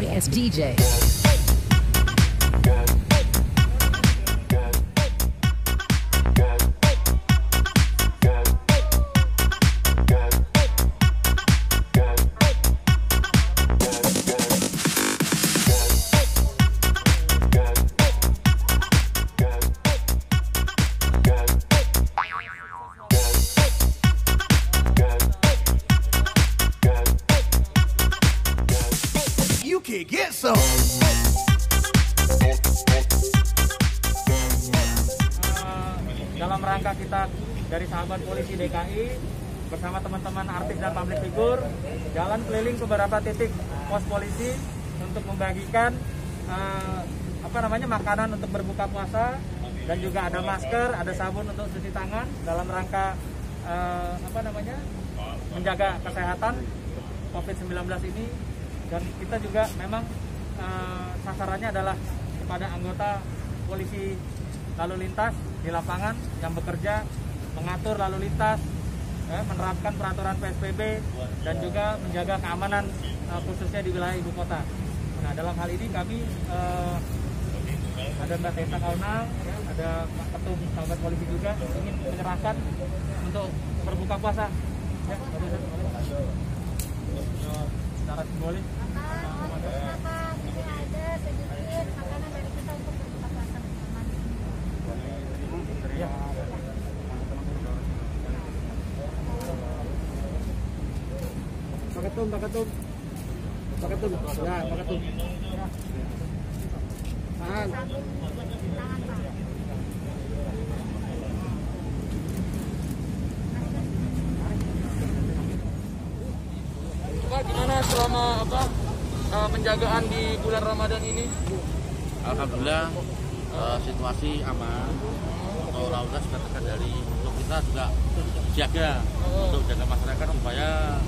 Darius DJ. Get some. Dalam rangka kita dari sahabat polisi DKI bersama teman-teman artis dan public figure jalan keliling ke beberapa titik pos polisi untuk membagikan makanan untuk berbuka puasa dan juga ada masker, ada sabun untuk cuci tangan dalam rangka menjaga kesehatan COVID-19 ini. Dan kita juga memang sasarannya adalah kepada anggota polisi lalu lintas di lapangan yang bekerja mengatur lalu lintas, menerapkan peraturan PSBB dan juga menjaga keamanan khususnya di wilayah ibu kota. Nah, dalam hal ini kami ada Mbak Tessa Kaunang, ada Pak Ketum sahabat polisi juga ingin menyerahkan untuk berbuka puasa. Ya, secara simbolis. Ini ada sedikit makanan dari kita untuk berbuka puasa bersama. Ya. Pak Ketum. Ya, Pak Ketum. Tahan. Tangan, Pak. Pak, gimana selama penjagaan di bulan Ramadan ini? Alhamdulillah situasi aman, untuk lalu lintas sudah terkendali. Untuk kita juga siaga untuk jaga masyarakat supaya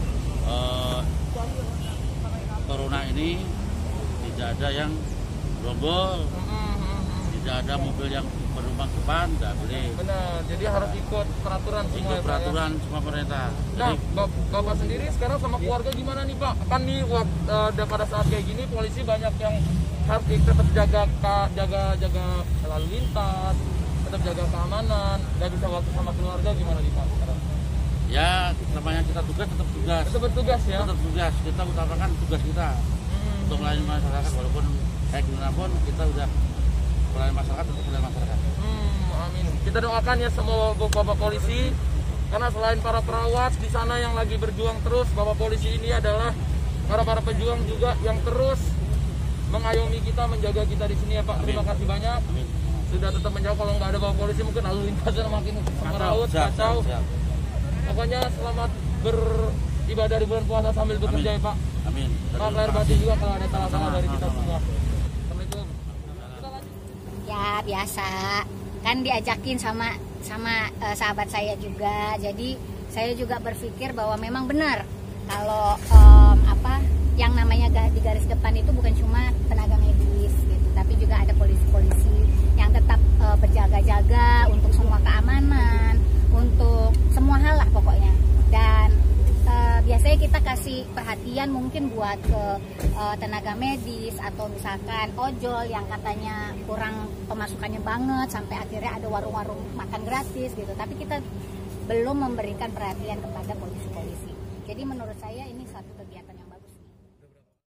corona ini tidak ada yang gerombol, tidak ada mobil yang berlubang depan, tidak boleh. Benar, jadi harus ikut peraturan semua. Ikut peraturan semua pemerintah. Nah, Jadi, Bapak sendiri sekarang sama keluarga gimana nih Pak? Kan nih pada saat kayak gini polisi banyak yang harus tetap jaga lalu lintas, tetap jaga keamanan, nggak bisa waktu sama keluarga, gimana nih Pak sekarang? ya namanya kita tugas tetap tugas. Tetap bertugas ya? Tetap tugas, kita utamakan tugas kita untuk melayani masyarakat, walaupun kayak gimana pun kita udah melayani masyarakat untuk melayani masyarakat. Amin. Kita doakan ya semua bapak polisi, karena selain para perawat di sana yang lagi berjuang terus, bapak polisi ini adalah para pejuang juga yang terus mengayomi kita, menjaga kita di sini ya Pak. Terima kasih banyak. Amin. Sudah tetap menjawab. Kalau nggak ada bapak polisi mungkin lalu lintasnya makin semeraut, kacau. Pokoknya selamat beribadah di bulan puasa sambil bekerja ya Pak. Amin. Maaf lahir batin juga kalau ada salah-salah dari kita semua. Assalamualaikum. Ya biasa, kan diajakin sama sahabat saya juga. Jadi saya juga berpikir bahwa memang benar kalau yang namanya di garis depan itu bukan cuma tenaga medis gitu, tapi juga ada polisi-polisi yang tetap berjaga-jaga untuk semua keamanan, untuk semua hal lah pokoknya. Dan biasanya kita kasih perhatian mungkin buat ke tenaga medis atau misalkan ojol yang katanya kurang pemasukannya banget sampai akhirnya ada warung-warung makan gratis gitu, tapi kita belum memberikan perhatian kepada polisi-polisi. Jadi menurut saya ini suatu kegiatan yang